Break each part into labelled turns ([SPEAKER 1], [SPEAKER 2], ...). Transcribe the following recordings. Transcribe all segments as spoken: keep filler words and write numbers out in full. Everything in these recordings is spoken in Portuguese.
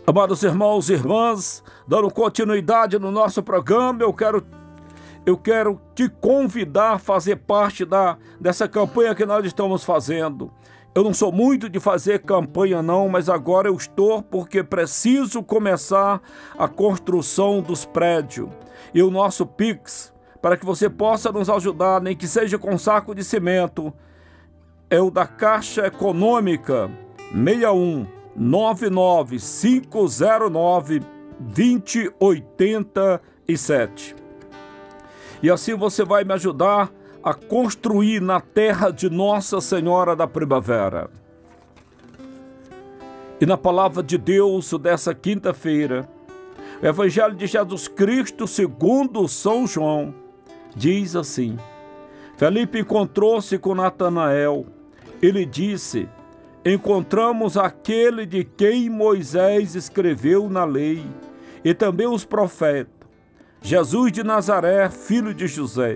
[SPEAKER 1] Amados irmãos e irmãs, dando continuidade no nosso programa, eu quero, eu quero te convidar a fazer parte da, dessa campanha que nós estamos fazendo. Eu não sou muito de fazer campanha não, mas agora eu estou porque preciso começar a construção dos prédios. E o nosso Pix, para que você possa nos ajudar, nem que seja com um saco de cimento, é o da Caixa Econômica seis um nove nove cinco zero nove dois zero oito sete. E assim você vai me ajudar a construir na terra de Nossa Senhora da Primavera. E na palavra de Deus dessa quinta-feira, o Evangelho de Jesus Cristo segundo São João diz assim: Felipe encontrou-se com Natanael. Ele disse: encontramos aquele de quem Moisés escreveu na lei e também os profetas, Jesus de Nazaré, filho de José.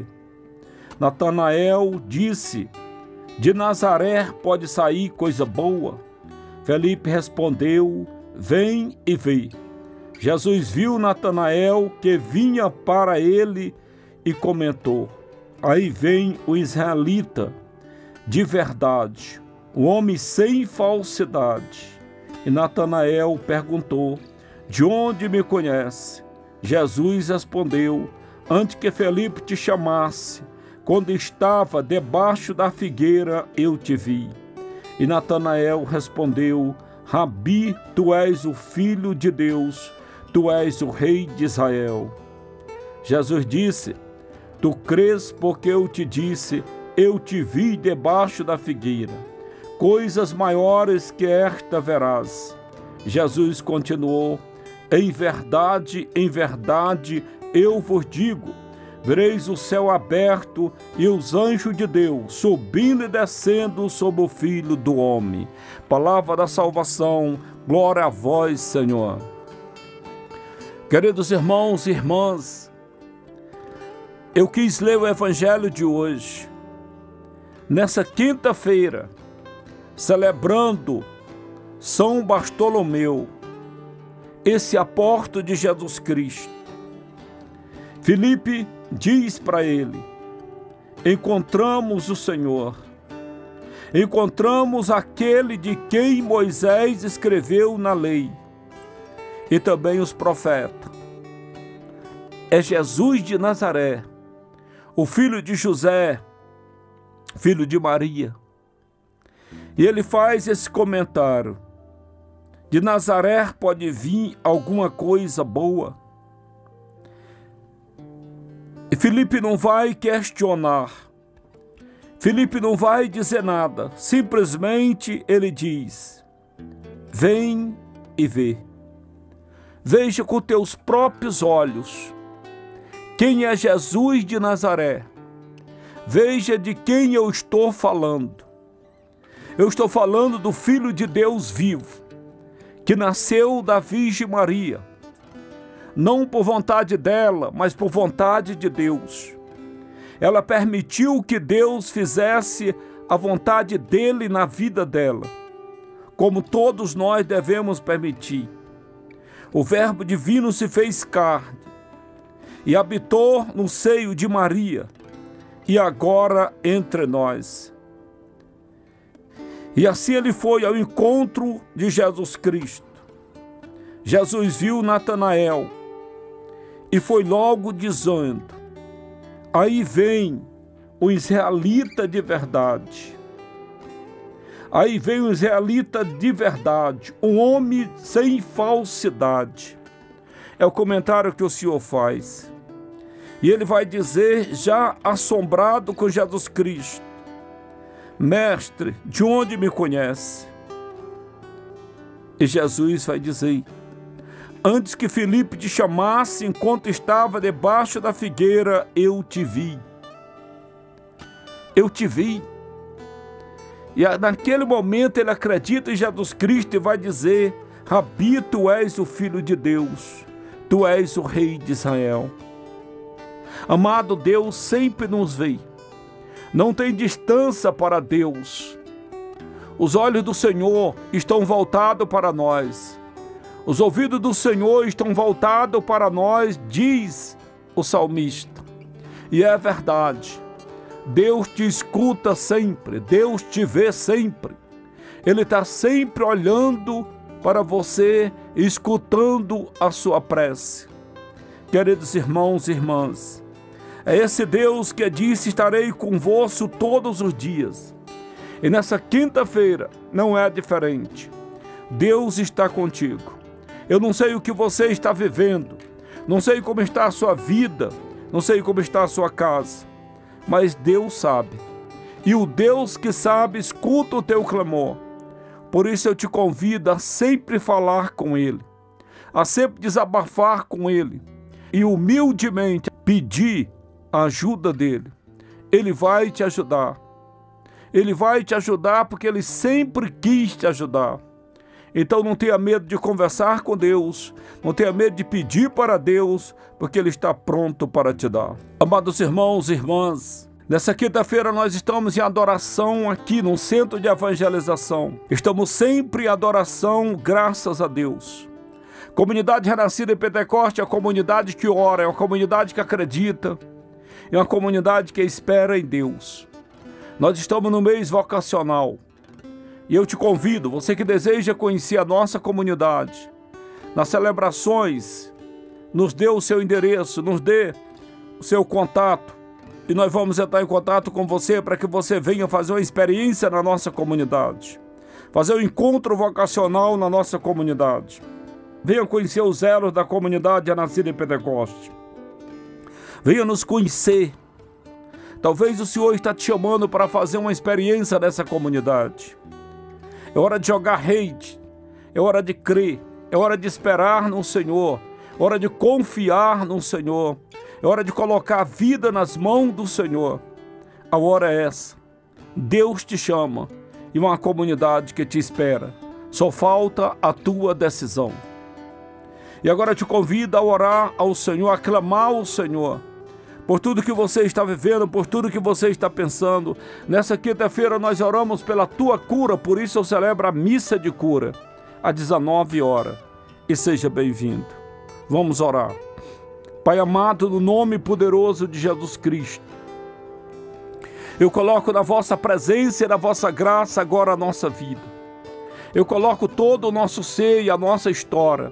[SPEAKER 1] Natanael disse: de Nazaré pode sair coisa boa? Felipe respondeu: vem e vê. Jesus viu Natanael que vinha para ele e comentou: aí vem o israelita de verdade, um homem sem falsidade. E Natanael perguntou: de onde me conhece? Jesus respondeu: antes que Felipe te chamasse, quando estava debaixo da figueira, eu te vi. E Natanael respondeu: Rabi, tu és o Filho de Deus, tu és o Rei de Israel. Jesus disse: tu crês porque eu te disse, eu te vi debaixo da figueira. Coisas maiores que esta verás. Jesus continuou: em verdade, em verdade, eu vos digo, vereis o céu aberto e os anjos de Deus subindo e descendo sobre o Filho do Homem. Palavra da salvação, glória a vós, Senhor. Queridos irmãos e irmãs, eu quis ler o Evangelho de hoje, nessa quinta-feira, celebrando São Bartolomeu, esse apóstolo de Jesus Cristo. Felipe diz para ele: encontramos o Senhor, encontramos aquele de quem Moisés escreveu na lei e também os profetas. É Jesus de Nazaré, o filho de José, filho de Maria. E ele faz esse comentário: de Nazaré pode vir alguma coisa boa? E Felipe não vai questionar, Felipe não vai dizer nada, simplesmente ele diz: vem e vê. Veja com teus próprios olhos quem é Jesus de Nazaré. Veja de quem eu estou falando. Eu estou falando do Filho de Deus vivo, que nasceu da Virgem Maria, não por vontade dela, mas por vontade de Deus. Ela permitiu que Deus fizesse a vontade dele na vida dela, como todos nós devemos permitir. O Verbo divino se fez carne e habitou no seio de Maria, e agora entre nós. E assim ele foi ao encontro de Jesus Cristo. Jesus viu Natanael e foi logo dizendo: aí vem o israelita de verdade. Aí vem o israelita de verdade, um homem sem falsidade. É o comentário que o Senhor faz. E ele vai dizer, já assombrado com Jesus Cristo: mestre, de onde me conhece? E Jesus vai dizer: antes que Felipe te chamasse, enquanto estava debaixo da figueira, eu te vi. Eu te vi. E naquele momento ele acredita em Jesus Cristo e vai dizer: Rabi, tu és o Filho de Deus, tu és o Rei de Israel. Amado, Deus sempre nos vê. Não tem distância para Deus. Os olhos do Senhor estão voltados para nós. Os ouvidos do Senhor estão voltados para nós, diz o salmista. E é verdade. Deus te escuta sempre, Deus te vê sempre. Ele está sempre olhando para você, escutando a sua prece. Queridos irmãos e irmãs, é esse Deus que disse: estarei convosco todos os dias. E nessa quinta-feira não é diferente. Deus está contigo. Eu não sei o que você está vivendo, não sei como está a sua vida, não sei como está a sua casa, mas Deus sabe. E o Deus que sabe escuta o teu clamor. Por isso eu te convido a sempre falar com Ele, a sempre desabafar com Ele e humildemente pedir a ajuda dEle. Ele vai te ajudar. Ele vai te ajudar porque Ele sempre quis te ajudar. Então não tenha medo de conversar com Deus, não tenha medo de pedir para Deus, porque Ele está pronto para te dar. Amados irmãos e irmãs, nessa quinta-feira nós estamos em adoração aqui no Centro de Evangelização. Estamos sempre em adoração, graças a Deus. Comunidade Renascida em Pentecoste é a comunidade que ora, é uma comunidade que acredita, é uma comunidade que espera em Deus. Nós estamos no mês vocacional. E eu te convido, você que deseja conhecer a nossa comunidade, nas celebrações, nos dê o seu endereço, nos dê o seu contato, e nós vamos entrar em contato com você para que você venha fazer uma experiência na nossa comunidade, fazer um encontro vocacional na nossa comunidade. Venha conhecer os elos da comunidade Renascida em Pentecoste. Venha nos conhecer. Talvez o Senhor está te chamando para fazer uma experiência nessa comunidade. É hora de jogar rede, é hora de crer, é hora de esperar no Senhor, é hora de confiar no Senhor, é hora de colocar a vida nas mãos do Senhor. A hora é essa. Deus te chama e uma comunidade que te espera. Só falta a tua decisão. E agora eu te convido a orar ao Senhor, a clamar ao Senhor, por tudo que você está vivendo, por tudo que você está pensando. Nessa quinta-feira nós oramos pela tua cura, por isso eu celebro a missa de cura, às dezenove horas. E seja bem-vindo. Vamos orar. Pai amado, no nome poderoso de Jesus Cristo, eu coloco na vossa presença e na vossa graça agora a nossa vida. Eu coloco todo o nosso ser e a nossa história.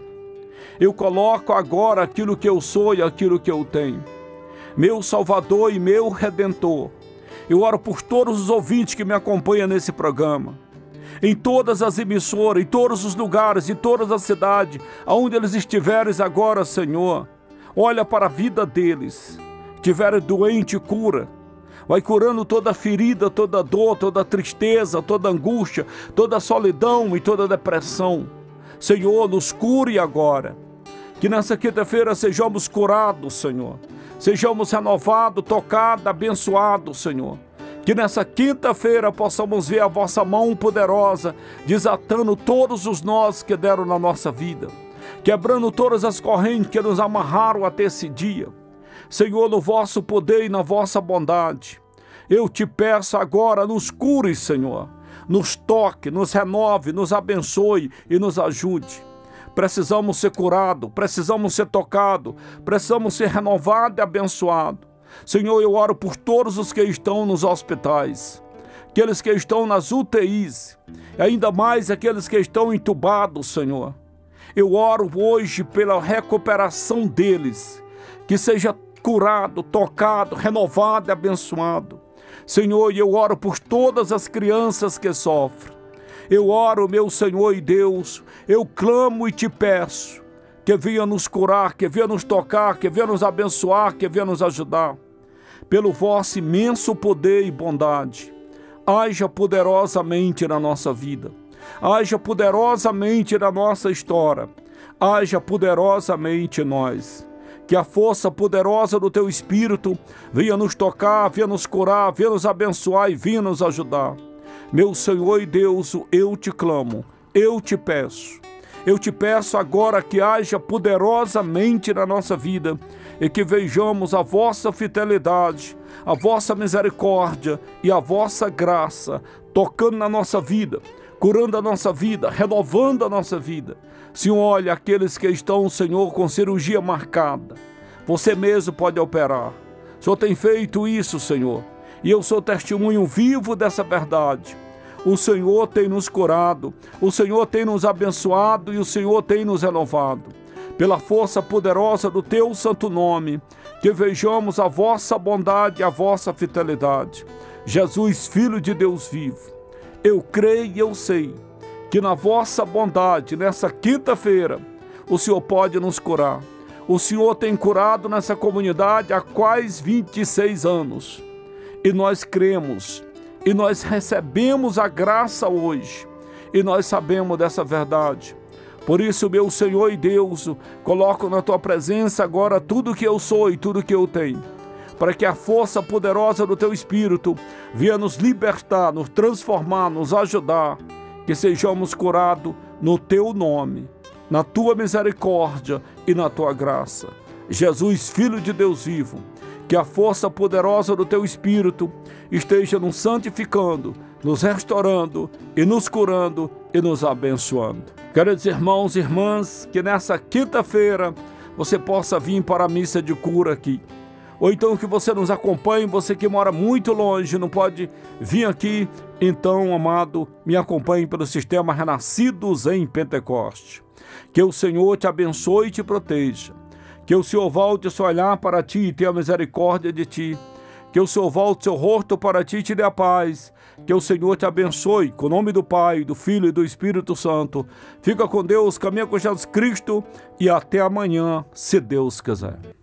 [SPEAKER 1] Eu coloco agora aquilo que eu sou e aquilo que eu tenho. Meu Salvador e meu Redentor, eu oro por todos os ouvintes que me acompanham nesse programa, em todas as emissoras, em todos os lugares, em todas as cidades, aonde eles estiverem agora, Senhor. Olha para a vida deles. Estiverem doente, cura. Vai curando toda ferida, toda dor, toda tristeza, toda angústia, toda solidão e toda depressão. Senhor, nos cure agora. Que nessa quinta-feira sejamos curados, Senhor. Sejamos renovados, tocados, abençoados, Senhor. Que nessa quinta-feira possamos ver a vossa mão poderosa, desatando todos os nós que deram na nossa vida, quebrando todas as correntes que nos amarraram até esse dia. Senhor, no vosso poder e na vossa bondade, eu te peço agora, nos cure, Senhor. Nos toque, nos renove, nos abençoe e nos ajude. Precisamos ser curados, precisamos ser tocados, precisamos ser renovados e abençoados. Senhor, eu oro por todos os que estão nos hospitais, aqueles que estão nas U T Is, e ainda mais aqueles que estão entubados, Senhor. Eu oro hoje pela recuperação deles, que seja curado, tocado, renovado e abençoado. Senhor, eu oro por todas as crianças que sofrem. Eu oro, meu Senhor e Deus, eu clamo e te peço que venha nos curar, que venha nos tocar, que venha nos abençoar, que venha nos ajudar. Pelo vosso imenso poder e bondade, haja poderosamente na nossa vida, haja poderosamente na nossa história, haja poderosamente em nós. Que a força poderosa do teu Espírito venha nos tocar, venha nos curar, venha nos abençoar e venha nos ajudar. Meu Senhor e Deus, eu te clamo, eu te peço. Eu te peço agora que haja poderosamente na nossa vida e que vejamos a vossa fidelidade, a vossa misericórdia e a vossa graça tocando na nossa vida, curando a nossa vida, renovando a nossa vida. Senhor, olha aqueles que estão, Senhor, com cirurgia marcada. Você mesmo pode operar. O Senhor tem feito isso, Senhor. E eu sou testemunho vivo dessa verdade. O Senhor tem nos curado, o Senhor tem nos abençoado e o Senhor tem nos renovado. Pela força poderosa do Teu santo nome, que vejamos a vossa bondade e a vossa fidelidade. Jesus, Filho de Deus vivo, eu creio e eu sei que na vossa bondade, nessa quinta-feira, o Senhor pode nos curar. O Senhor tem curado nessa comunidade há quase vinte e seis anos. E nós cremos, e nós recebemos a graça hoje, e nós sabemos dessa verdade. Por isso, meu Senhor e Deus, coloco na Tua presença agora tudo que eu sou e tudo que eu tenho, para que a força poderosa do Teu Espírito venha nos libertar, nos transformar, nos ajudar, que sejamos curados no Teu nome, na Tua misericórdia e na Tua graça. Jesus, Filho de Deus vivo, que a força poderosa do Teu Espírito esteja nos santificando, nos restaurando e nos curando e nos abençoando. Queridos irmãos e irmãs, que nessa quinta-feira você possa vir para a missa de cura aqui. Ou então que você nos acompanhe, você que mora muito longe, não pode vir aqui, então, amado, me acompanhe pelo sistema Renascidos em Pentecoste. Que o Senhor te abençoe e te proteja. Que o Senhor volte o seu olhar para ti e tenha misericórdia de ti. Que o Senhor volte o seu rosto para ti e te dê a paz. Que o Senhor te abençoe, com o nome do Pai, do Filho e do Espírito Santo. Fica com Deus, caminha com Jesus Cristo e até amanhã, se Deus quiser.